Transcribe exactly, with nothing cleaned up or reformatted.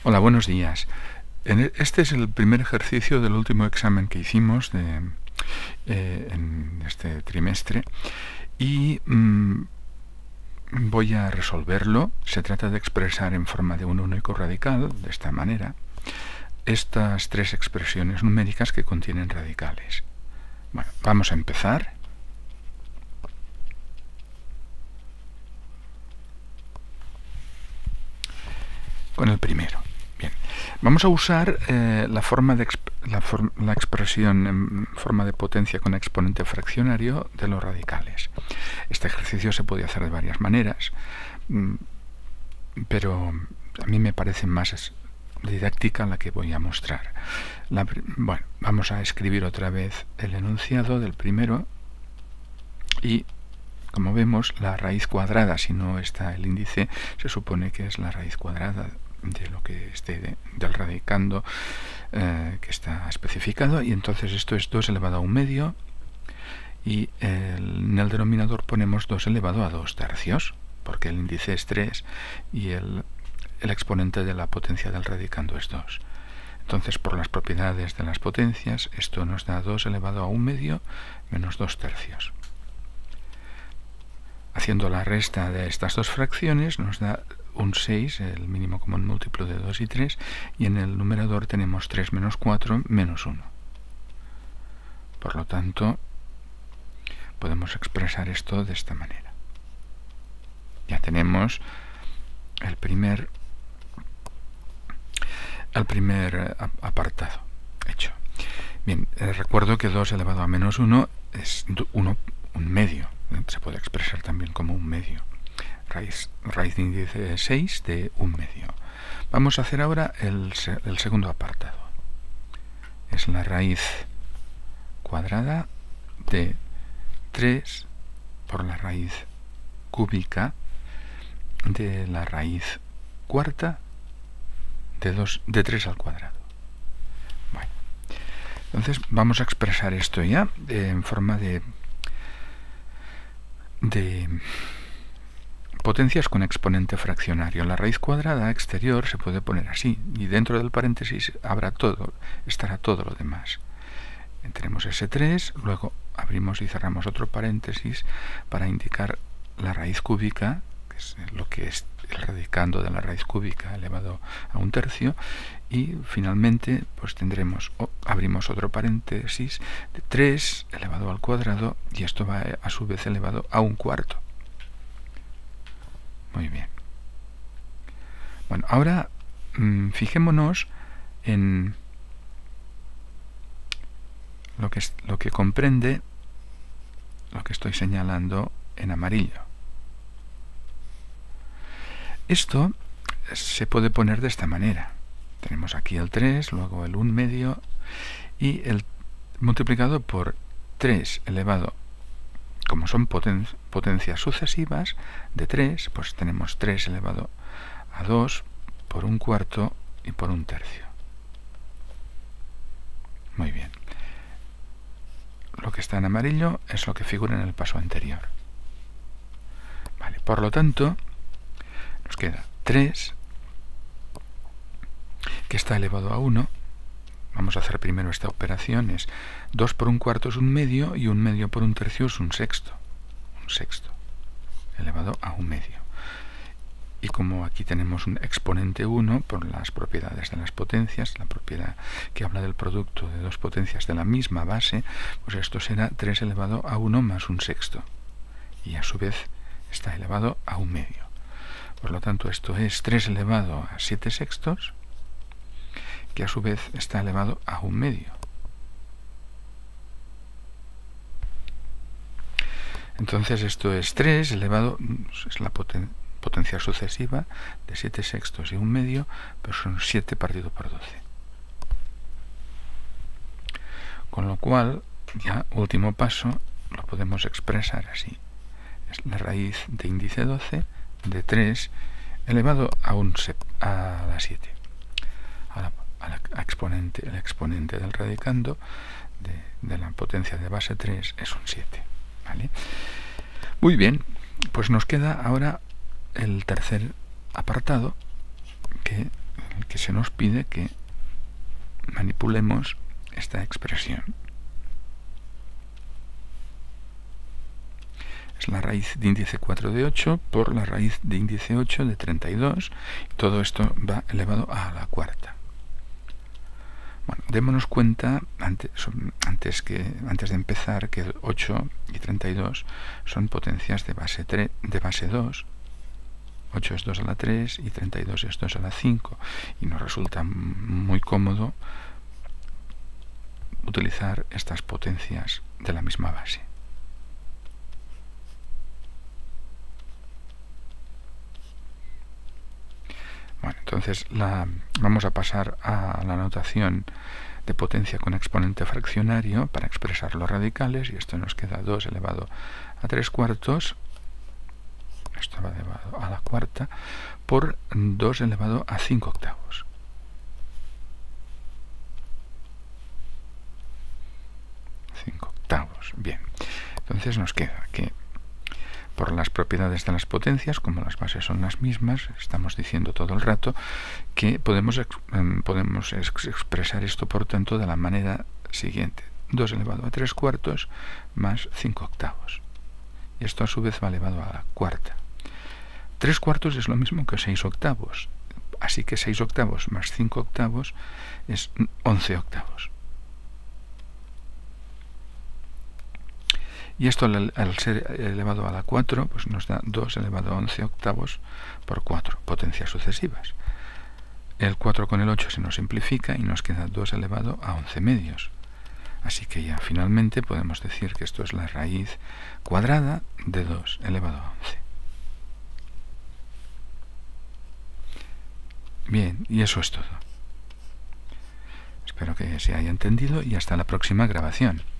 Hola, buenos días. En e- Este es el primer ejercicio del último examen que hicimos de, eh, en este trimestre y mm, voy a resolverlo. Se trata de expresar en forma de un único radical, de esta manera, estas tres expresiones numéricas que contienen radicales. Bueno, vamos a empezar. Con el primero. Bien, vamos a usar eh, la, forma de exp la, for la expresión en forma de potencia con exponente fraccionario de los radicales. Este ejercicio se puede hacer de varias maneras, pero a mí me parece más didáctica la que voy a mostrar. La, bueno, vamos a escribir otra vez el enunciado del primero y, como vemos, la raíz cuadrada, si no está el índice, se supone que es la raíz cuadrada de lo que esté de, del radicando eh, que está especificado, y entonces esto es dos elevado a un medio y el, en el denominador ponemos dos elevado a dos tercios, porque el índice es tres y el, el exponente de la potencia del radicando es dos. Entonces, por las propiedades de las potencias, esto nos da dos elevado a un medio menos dos tercios. Haciendo la resta de estas dos fracciones nos da un seis, el mínimo común múltiplo de dos y tres, y en el numerador tenemos tres menos cuatro menos uno. Por lo tanto, podemos expresar esto de esta manera. Ya tenemos el primer, el primer apartado hecho. Bien, eh, recuerdo que dos elevado a menos uno es uno, un medio. Se puede expresar también como un medio. Raíz, raíz de índice seis de un medio. Vamos a hacer ahora el, el segundo apartado. Es la raíz cuadrada de tres por la raíz cúbica de la raíz cuarta de, dos, de tres al cuadrado. Bueno, entonces vamos a expresar esto ya en forma de de potencias con exponente fraccionario. La raíz cuadrada exterior se puede poner así, y dentro del paréntesis habrá todo, estará todo lo demás. Tenemos ese tres, luego abrimos y cerramos otro paréntesis para indicar la raíz cúbica, que es lo que es el radicando de la raíz cúbica elevado a un tercio, y finalmente pues tendremos, oh, abrimos otro paréntesis de tres elevado al cuadrado, y esto va a su vez elevado a un cuarto. Muy bien. Bueno, ahora mmm, fijémonos en lo que, es, lo que comprende lo que estoy señalando en amarillo. Esto se puede poner de esta manera. Tenemos aquí el tres, luego el un medio y el multiplicado por tres elevado, como son poten potencias sucesivas de tres, pues tenemos tres elevado a dos por un cuarto y por un tercio. Muy bien. Lo que está en amarillo es lo que figura en el paso anterior. Vale, por lo tanto, nos queda tres, que está elevado a uno. Vamos a hacer primero esta operación. Es dos por un cuarto es un medio, y un medio por un tercio es un sexto. Un sexto, elevado a un medio. Y como aquí tenemos un exponente uno, por las propiedades de las potencias, la propiedad que habla del producto de dos potencias de la misma base, pues esto será tres elevado a uno más un sexto. Y a su vez está elevado a un medio. Por lo tanto, esto es tres elevado a siete sextos, que a su vez está elevado a un medio. Entonces esto es tres elevado, es la poten potencia sucesiva de siete sextos y un medio, pero son siete partido por doce. Con lo cual, ya último paso, lo podemos expresar así. Es la raíz de índice doce de tres elevado a, un a la siete. A la, a la a exponente, el exponente del radicando de, de la potencia de base tres es un siete. ¿Vale? Muy bien, pues nos queda ahora el tercer apartado, que el que se nos pide que manipulemos esta expresión. Es la raíz de índice cuatro de ocho por la raíz de índice ocho de treinta y dos. Y todo esto va elevado a la cuarta. Bueno, démonos cuenta, antes, antes, que, antes de empezar, que ocho y treinta y dos son potencias de base, tres, de base dos. ocho es dos a la tres y treinta y dos es dos a la cinco. Y nos resulta muy cómodo utilizar estas potencias de la misma base. Bueno, entonces la, vamos a pasar a la notación de potencia con exponente fraccionario para expresar los radicales, y esto nos queda dos elevado a tres cuartos, esto va elevado a la cuarta, por dos elevado a cinco octavos. cinco octavos, bien. Entonces nos queda que por las propiedades de las potencias, como las bases son las mismas, estamos diciendo todo el rato que podemos, podemos expresar esto, por tanto, de la manera siguiente. dos elevado a tres cuartos más cinco octavos. Y esto a su vez va elevado a la cuarta. tres cuartos es lo mismo que seis octavos. Así que seis octavos más cinco octavos es once octavos. Y esto al, al ser elevado a la cuatro, pues nos da dos elevado a once octavos por cuatro, potencias sucesivas. El cuatro con el ocho se nos simplifica y nos queda dos elevado a once medios. Así que ya finalmente podemos decir que esto es la raíz cuadrada de dos elevado a once. Bien, y eso es todo. Espero que se haya entendido y hasta la próxima grabación.